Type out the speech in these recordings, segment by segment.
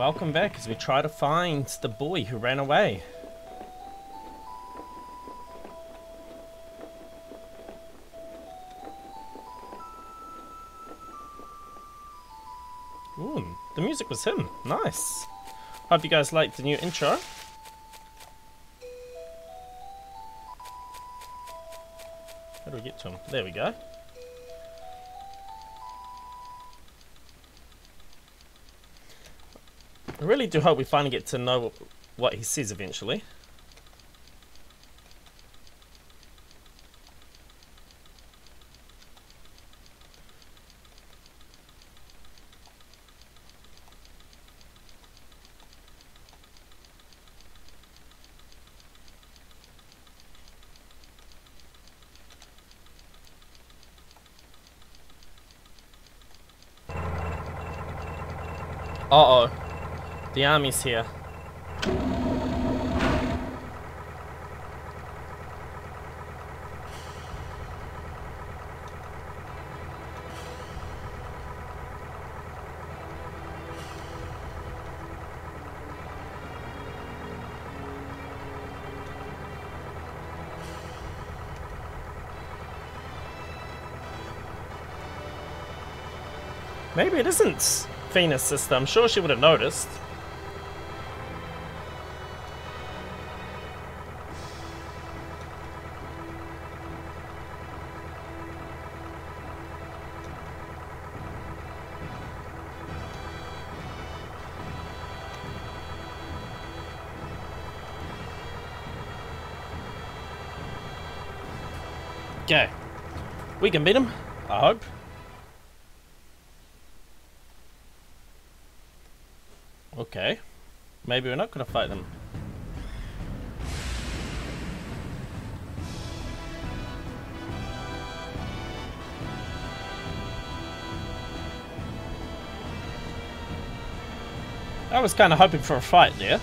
Welcome back as we try to find the boy who ran away. Ooh, the music was him. Nice. Hope you guys liked the new intro. How do we get to him? There we go. I really do hope we finally get to know what he says eventually. Uh-oh. The army's here. Maybe it isn't Fina's sister. I'm sure she would have noticed. Okay. We can beat him, I hope. Okay. Maybe we're not going to fight them. I was kind of hoping for a fight there.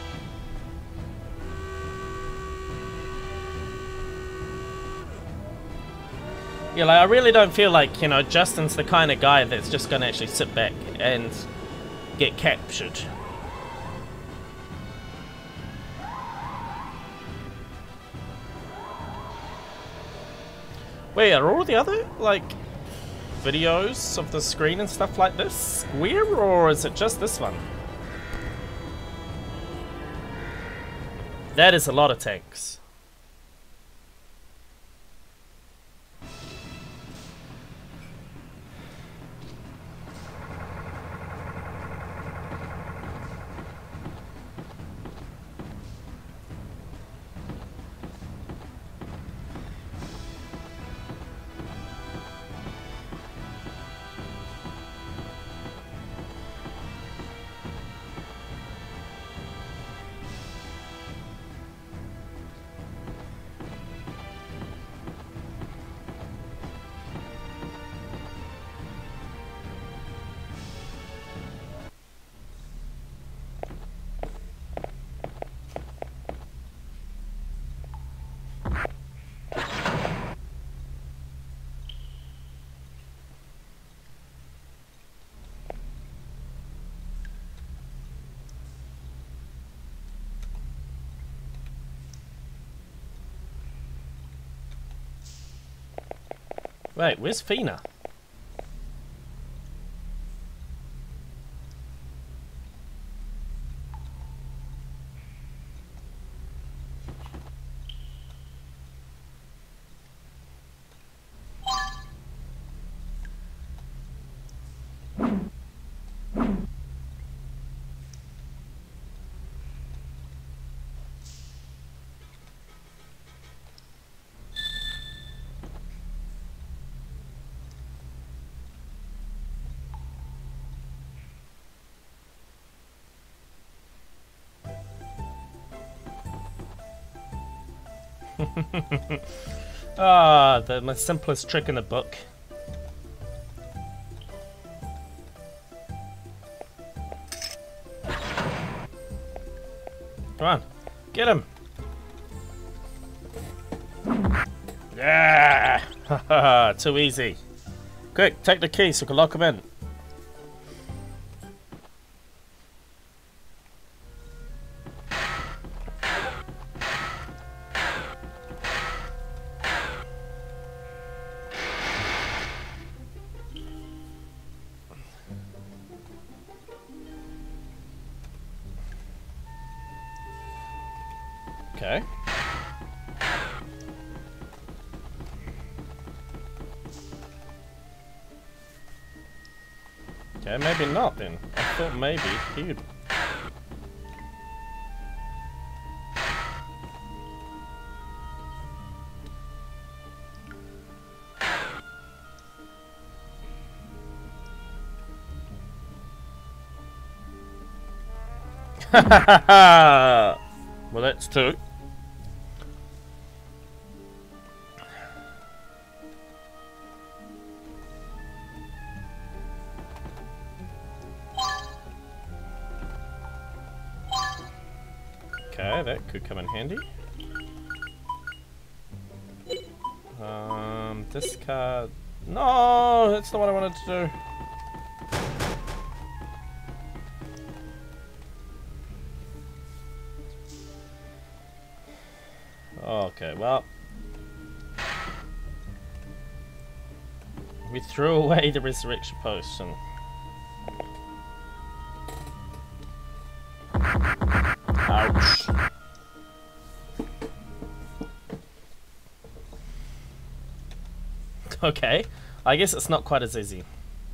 Yeah, like, I really don't feel like, you know, Justin's the kind of guy that's just going to actually sit back and get captured. Wait, are all the other, like, videos of the screen and stuff like this square, or is it just this one? That is a lot of tanks. Wait, where's Fina? Ah, my simplest trick in the book. Come on, get him! Yeah! Haha, too easy. Quick, take the key so we can lock him in. Okay. Okay, maybe not then. I thought maybe he would. Well, that's two. Okay, that could come in handy. Discard. No, that's not what I wanted to do. Okay, well. We threw away the resurrection potion. Ouch. Okay, I guess it's not quite as easy.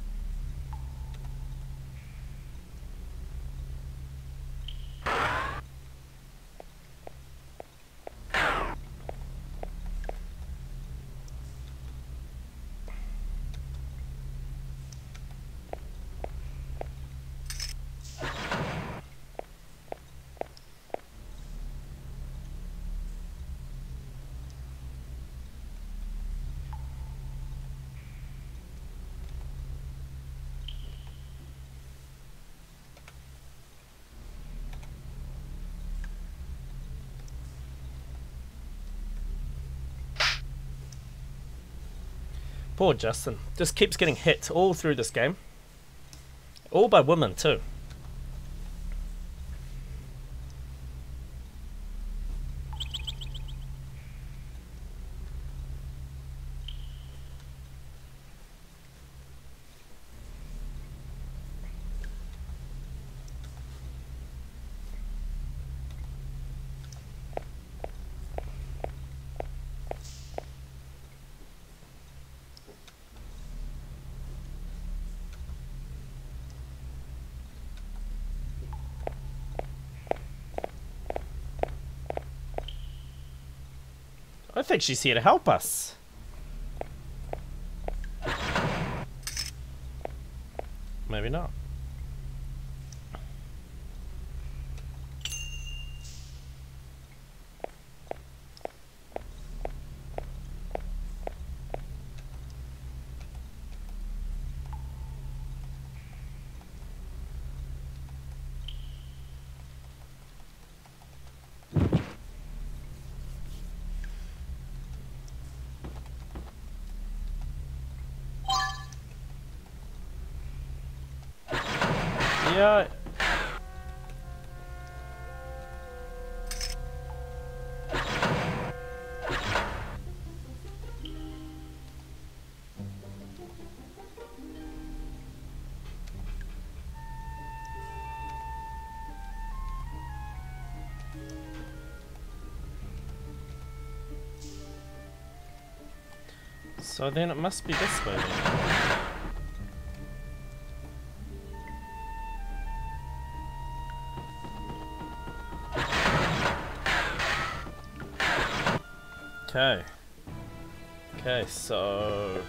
Poor Justin. Just keeps getting hit all through this game. All by women, too. I think she's here to help us. Maybe not. Yeah. So then it must be this way then. Okay. Okay, so...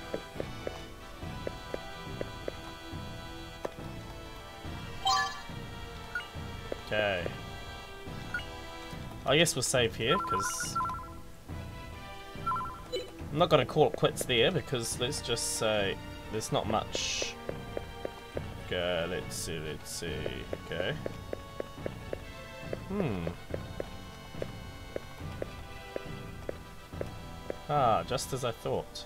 Okay. I guess we'll save here, because... I'm not going to call it quits there, because let's just say there's not much. Okay, let's see. Okay. Ah, just as I thought.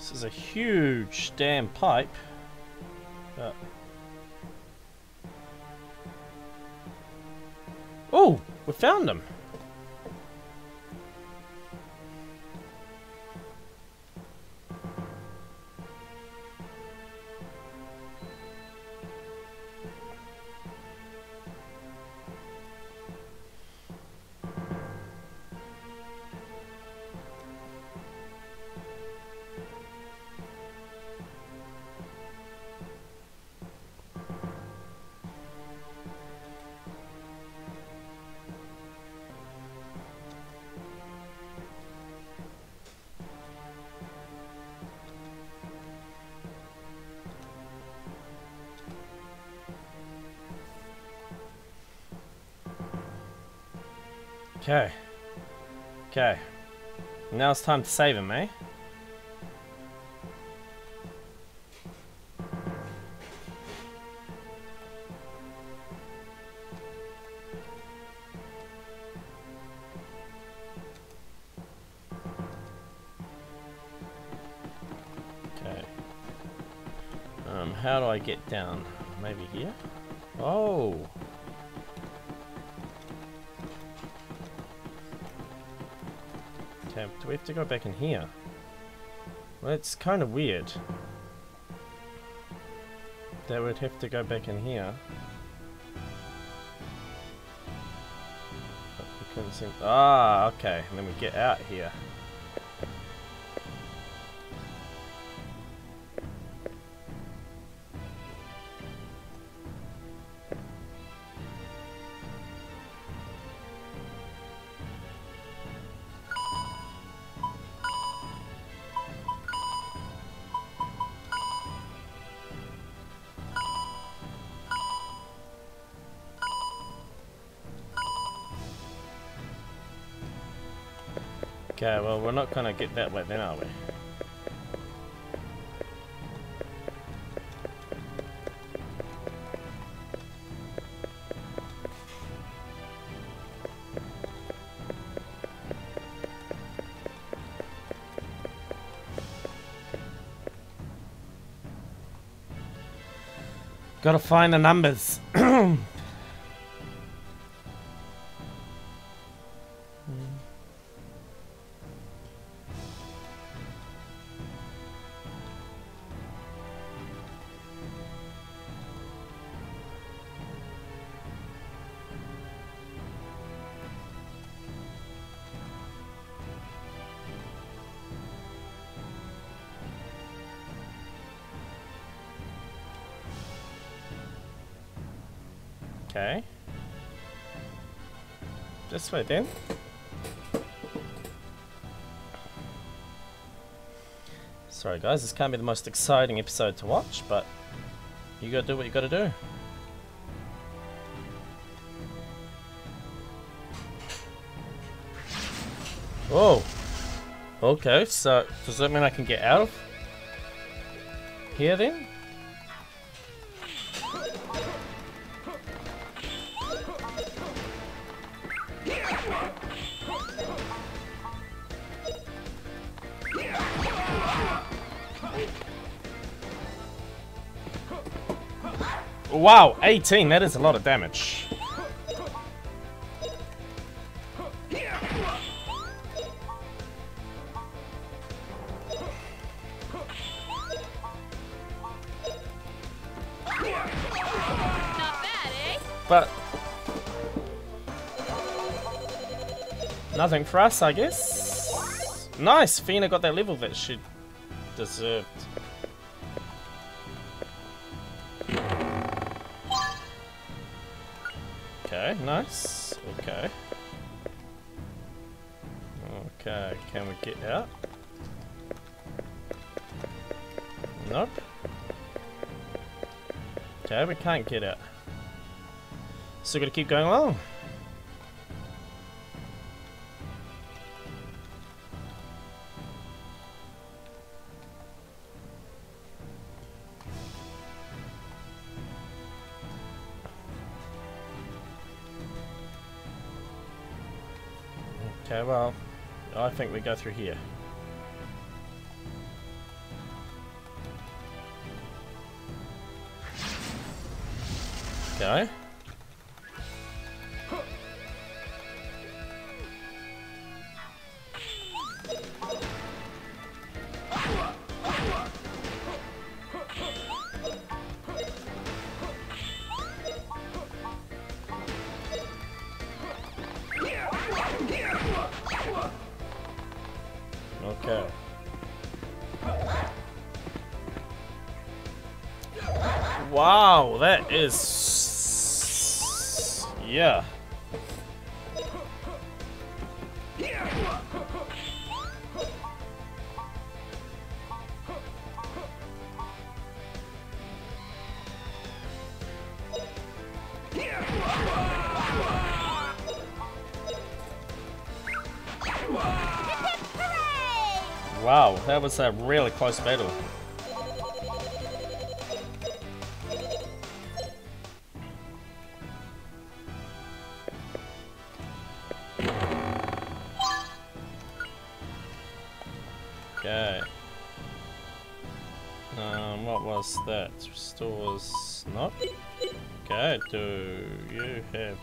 This is a huge damn pipe. Oh, we found them. Okay. Okay. Now it's time to save him, eh? Okay. How do I get down? Maybe here? Oh! Okay, do we have to go back in here? Well, it's kind of weird. That would have to go back in here. But we couldn't seem... Ah, okay. And then we get out here. Okay, well, we're not gonna get that way then, are we? Gotta find the numbers. Okay. This way then. Sorry guys, this can't be the most exciting episode to watch, but you gotta do what you gotta do. Whoa. Okay, so does that mean I can get out of here then? Wow, 18, that is a lot of damage. But nothing for us, I guess. Nice, Fina got that level that she deserved. Okay, nice. Okay. Okay, can we get out? Nope. Okay, we can't get out. So gotta keep going along. Okay, well, I think we go through here. Okay. Okay. Wow, that is... yeah. Wow, that was a really close battle. Okay. What was that? Restores not? Okay, do you have...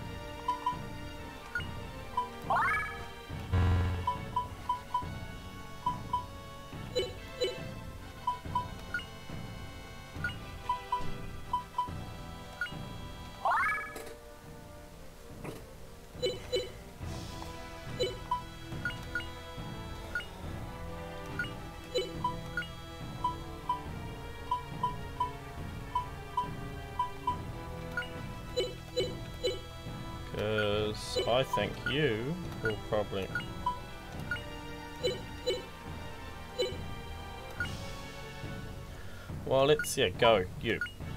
Because I think you will probably... Well, let's, yeah, go, you.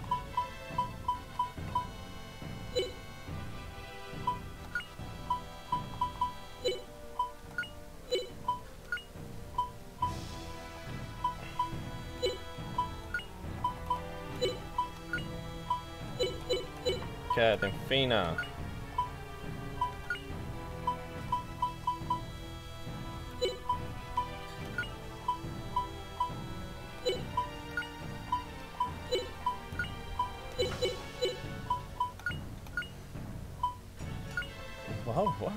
Okay, then Fina. Wow, what?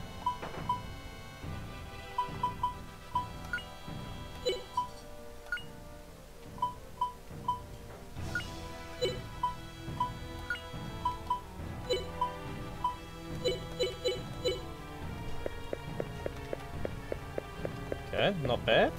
Okay, not bad.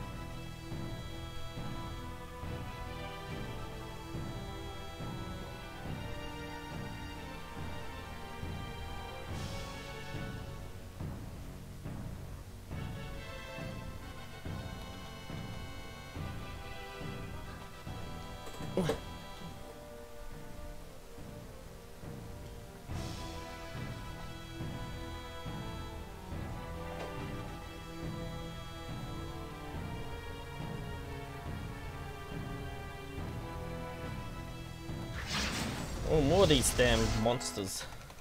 Oh, more of these damn monsters.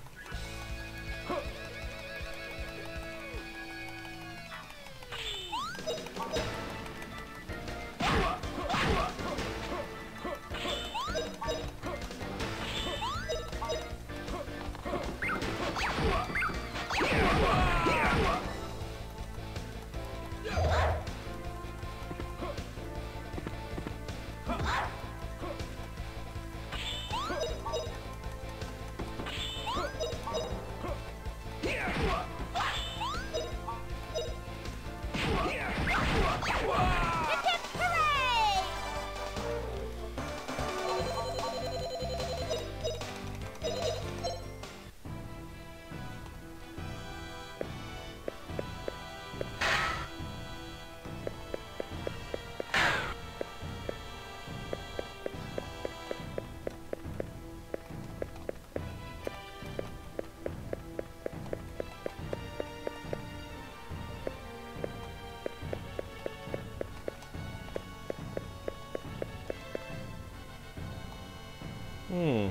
Hmm.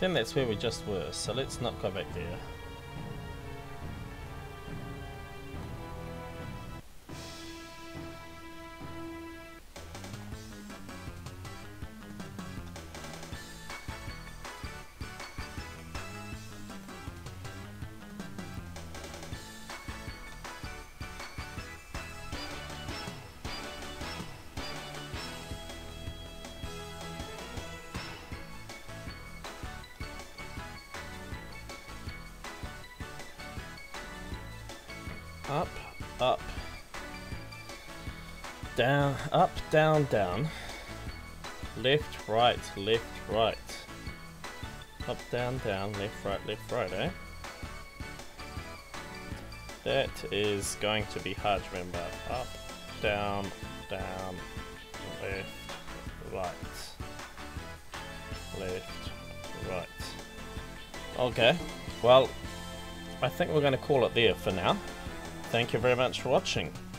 Then that's where we just were, so let's not go back there. Up, up, down, up, down, down, left, right, up, down, down, left, right, eh? That is going to be hard to remember. Up, down, down, left, right. Okay, well, I think we're going to call it there for now. Thank you very much for watching.